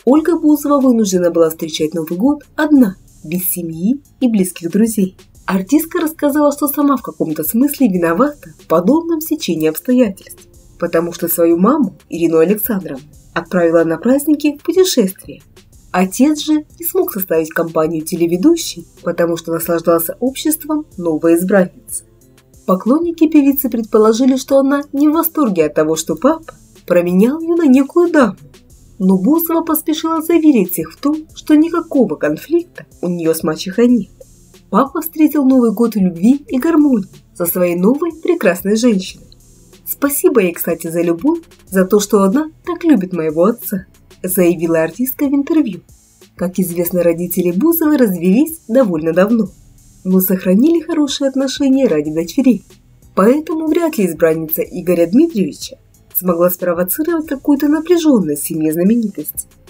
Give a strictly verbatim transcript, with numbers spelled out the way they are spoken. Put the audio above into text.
Ольга Бузова вынуждена была встречать Новый год одна, без семьи и близких друзей. Артистка рассказала, что сама в каком-то смысле виновата в подобном стечении обстоятельств, потому что свою маму, Ирину Александровну, отправила на праздники в путешествие. Отец же не смог составить компанию телеведущей, потому что наслаждался обществом новой избранницы. Поклонники певицы предположили, что она не в восторге от того, что папа променял ее на некую даму. Но Бузова поспешила заверить всех в том, что никакого конфликта у нее с мачехой нет. Папа встретил Новый год в любви и гармонии со своей новой прекрасной женщиной. «Спасибо ей, кстати, за любовь, за то, что она так любит моего отца», заявила артистка в интервью. Как известно, родители Бузовой развелись довольно давно, но сохранили хорошие отношения ради дочерей. Поэтому вряд ли избранница Игоря Дмитриевича смогла спровоцировать какую-то напряженность в семье знаменитости.